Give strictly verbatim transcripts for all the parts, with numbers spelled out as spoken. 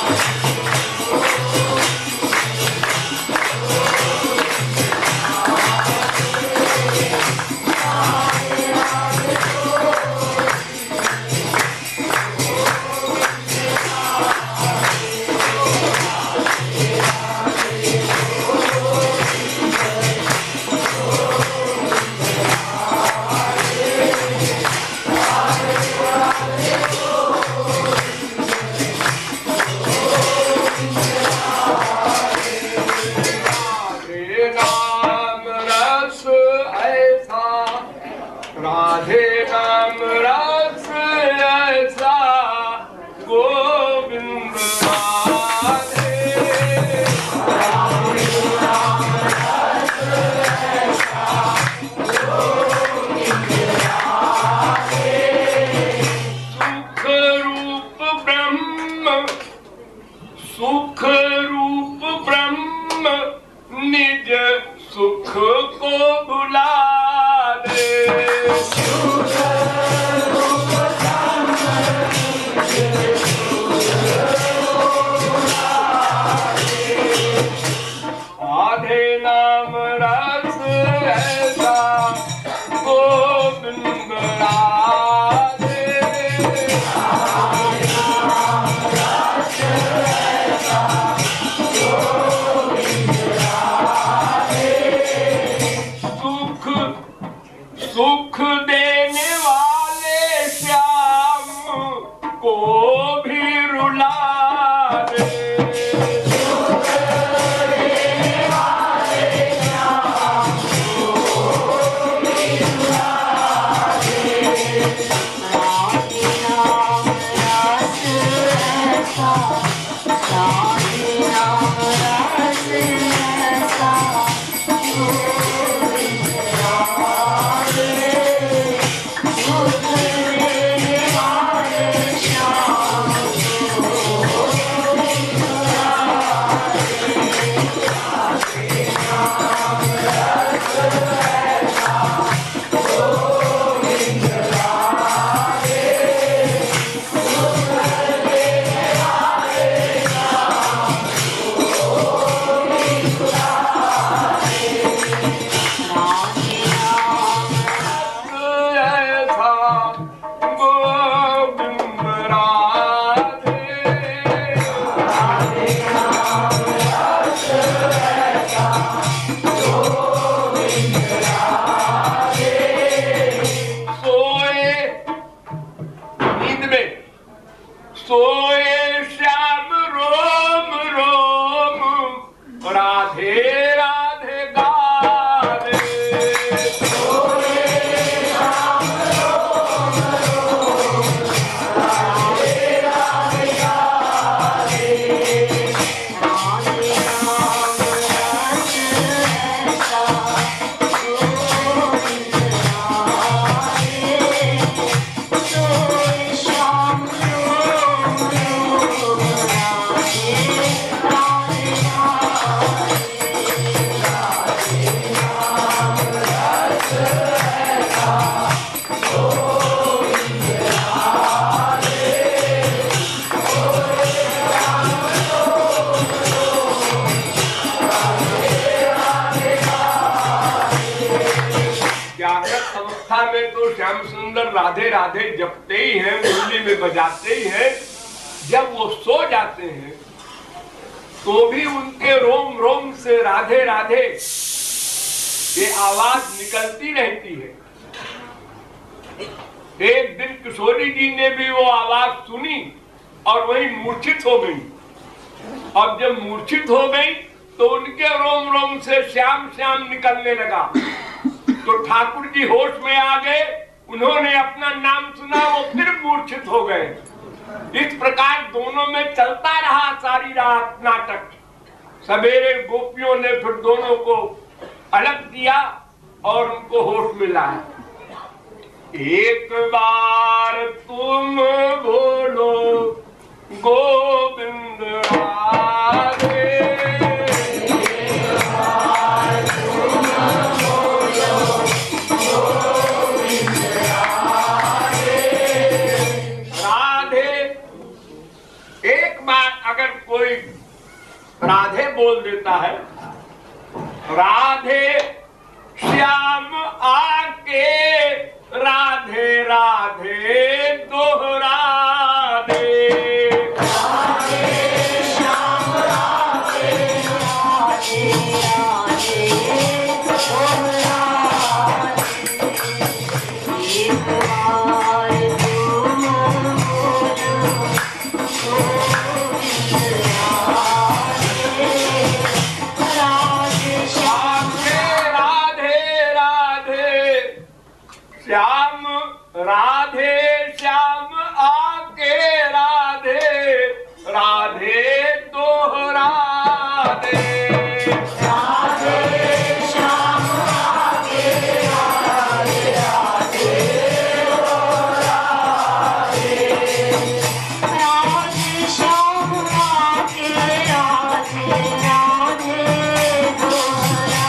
राधे राधे जपते ही हैं, मुरली में बजाते ही हैं। जब वो सो जाते हैं तो भी उनके रोम रोम से राधे राधे ये आवाज निकलती रहती है। एक दिन किशोरी जी ने भी वो आवाज सुनी और वही मूर्छित हो गई। और जब मूर्छित हो गई तो उनके रोम रोम से श्याम श्याम निकलने लगा। तो ठाकुर जी होश में आ गए, उन्होंने अपना नाम सुना, वो फिर मूर्छित हो गए। इस प्रकार दोनों में चलता रहा सारी रात नाटक। सवेरे गोपियों ने फिर दोनों को अलग किया और उनको होश मिला। एक बार तुम बोलो गोविंद राधे, अगर कोई राधे बोल देता है, राधे श्याम आके राधे राधे दोहरा दे। श्याम राधे श्याम आके राधे राधे दोहरा दे। राधे श्याम आके राधे राधे दोहरा दे। राधे श्याम आके राधे राधे दोहरा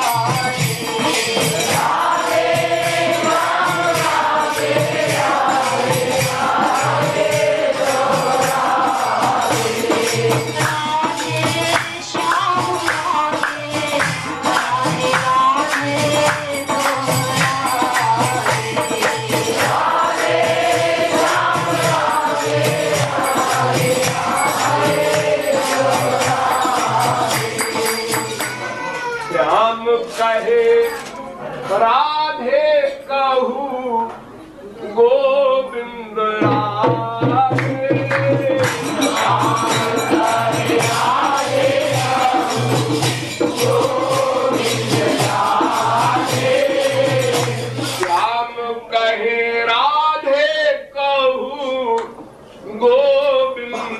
कहे राधे कहूँ गोविंद राधे। श्याम कहे राधे कहूँ गोविंद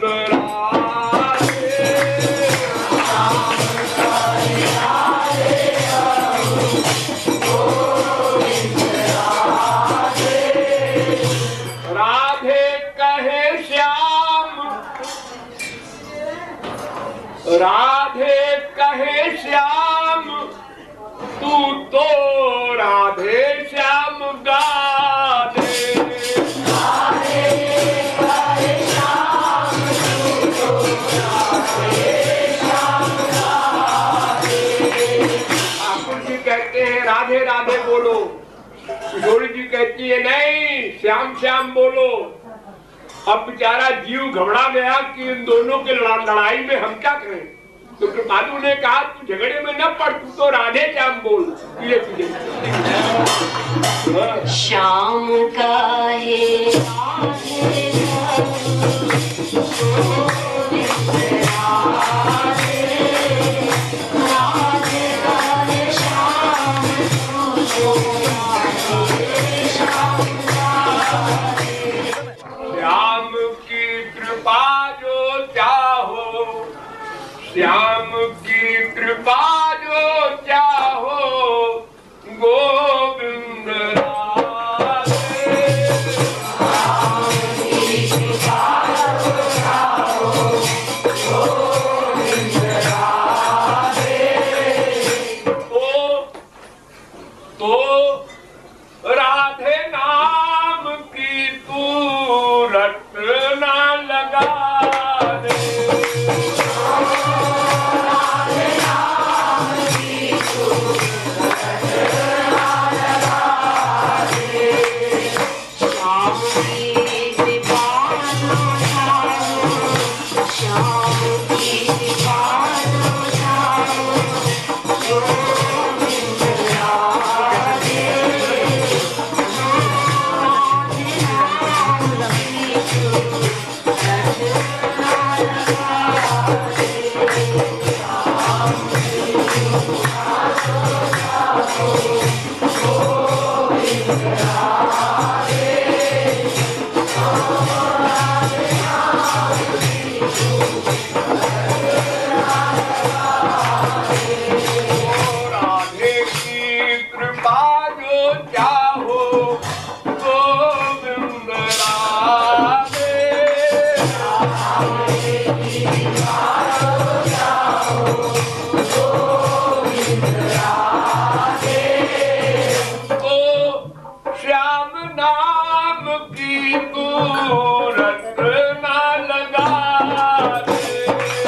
राधे कहे श्याम तू तो राधे श्याम गा दे। राधे कहे श्याम तू तो राधे श्याम गा दे। ठाकुर जी कहते हैं राधे राधे बोलो, किशोरी जी कहती है नहीं श्याम श्याम बोलो। अब बेचारा जीव घबरा गया कि इन दोनों के लड़ाई में हम क्या करें, तो कृपालु ने कहा तू झगड़े में न पड़, तू तो राधे श्याम बोल। पीले पीले श्याम का है राधे राधे राधे श्याम तू श्याम की कृपा जो चाहो, श्याम की कृपा जो चाहो गोविंद राधे। श्याम की कृपा जो चाहो गोविंद राधे। ओ तो राधे नाम की तू रट ना लगा दे। राधे नाम की तू रट ना लगा दे। श्याम की कृपा जो चाहो, श्याम की कृपा जो चाहो गोविंद राधे। राधे की कृपा जो चाहो गोविंद राधे। राधे की कृपा जो चाहो गोविंद राधे। ओ श्याम नाम की तू रट ना लगा दे।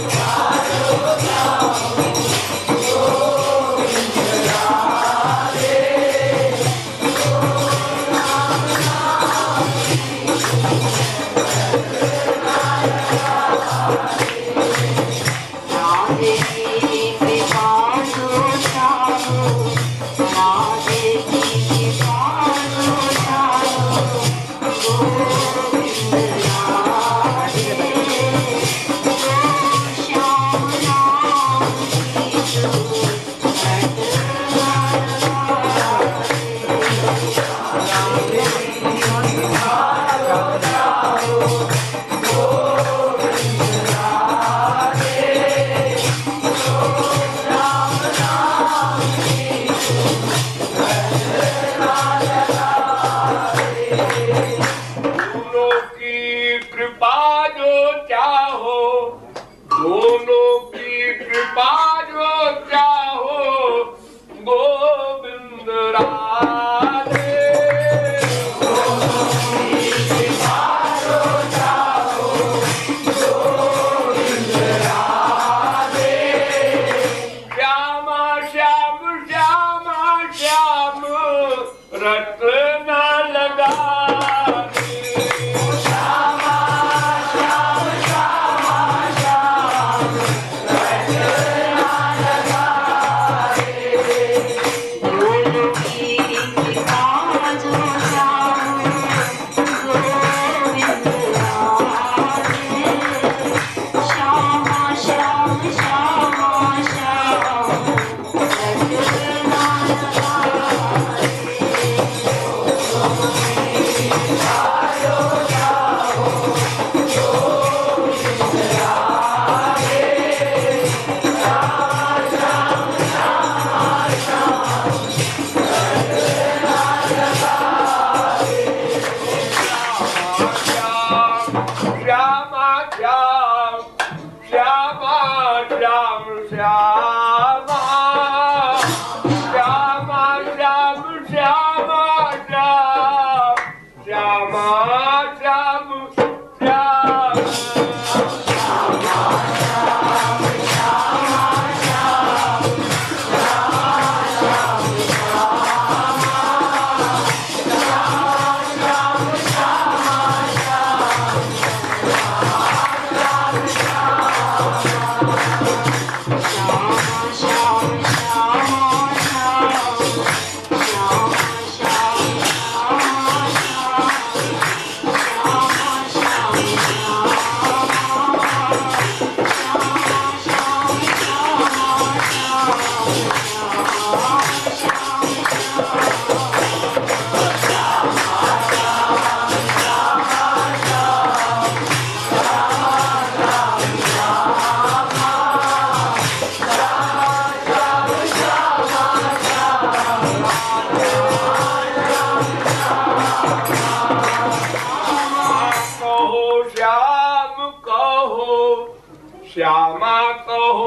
श्यामा कहो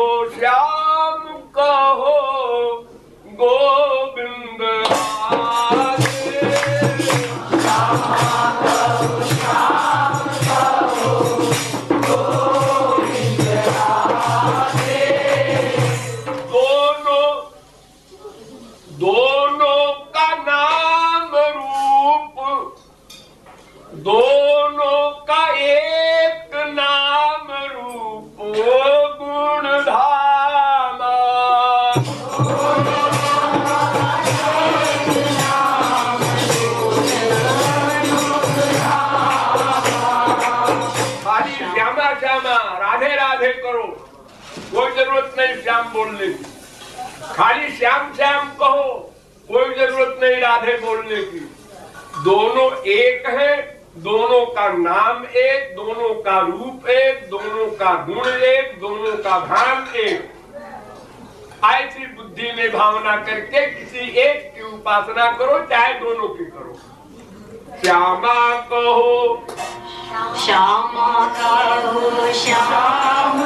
श्याम कहो गोविंद राधे। श्यामा कहो श्याम कहो गोविंद राधे। दोनों दोनों का नाम रूप, दोनों का एक नाम रूप गुण धामा। खाली श्यामा श्यामा राधे राधे करो, कोई जरूरत नहीं श्याम बोलने की। खाली श्याम श्याम कहो, कोई जरूरत नहीं राधे बोलने की। दोनों एक है, दोनों का नाम एक, दोनों का रूप एक, दोनों का गुण एक, दोनों का भान एक। ऐसी बुद्धि में भावना करके किसी एक की उपासना करो, चाहे दोनों की करो। श्यामा कहो श्यामा कहो श्याम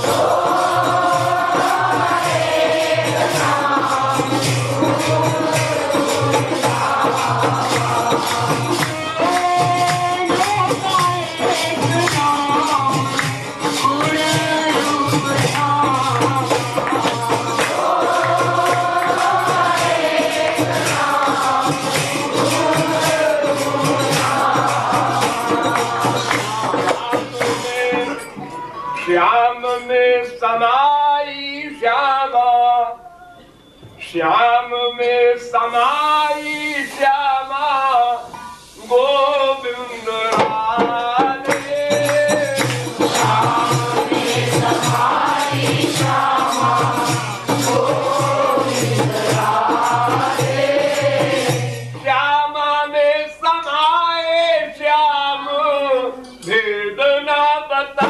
श्याम में समाई श्यामा, श्याम में समाई श्यामा, गोविंद राधे। श्याम में समाई श्यामा, गोविंद राधे। श्यामा में समाए श्याम, भेद न बता।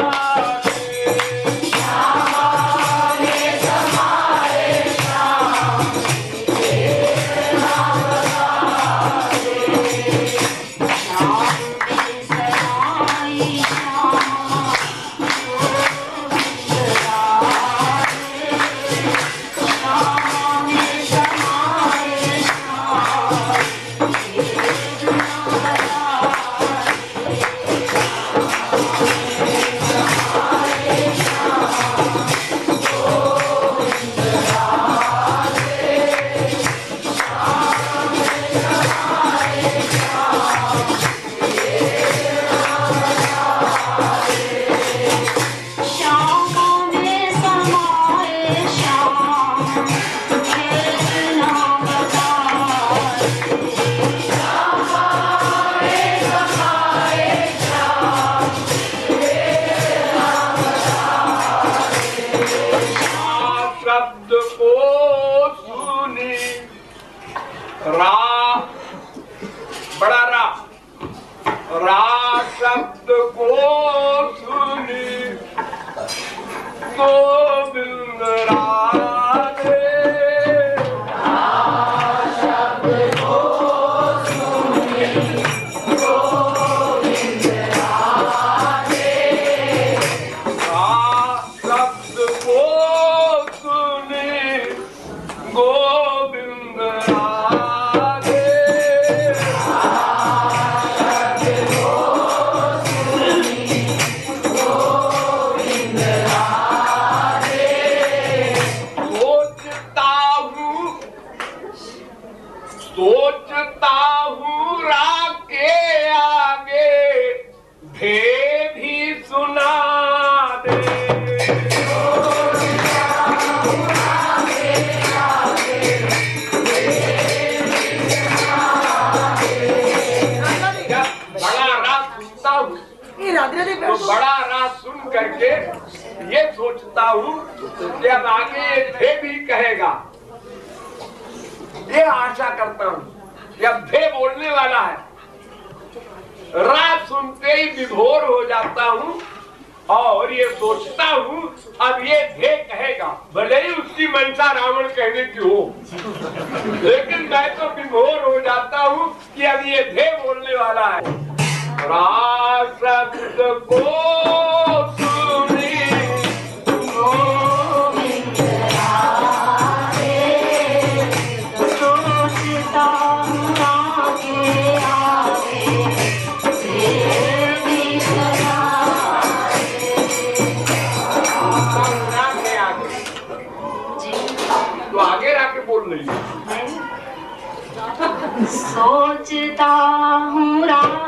रा, बड़ा रा, रा शब्द को सुनी गोविंद राधे। रा शब्द को सुनी गोविंद राधे। रा शब्द को सुनी गोविंद राधे। सोचता हूँ राग के आगे भे भी सुना दे। बड़ा राग सुनता हूँ तो बड़ा राग सुन करके ये सोचता हूँ कि अब आगे भे भी कहेगा, ये आशा करता हूँ कि अब भे बोलने वाला है। रात सुनते ही विभोर हो जाता हूँ और ये सोचता हूँ अब ये भे कहेगा, भले ही उसकी मंशा रावण कहने की हो, लेकिन मैं तो विभोर हो जाता हूँ कि अब ये भे बोलने वाला है। राग शब्द को सुनी गोविंद राधे। सोचता हूँ आगे आगे फिर भी सुना आगे आगे तो आगे आके बोल रही है। सोचता हूँ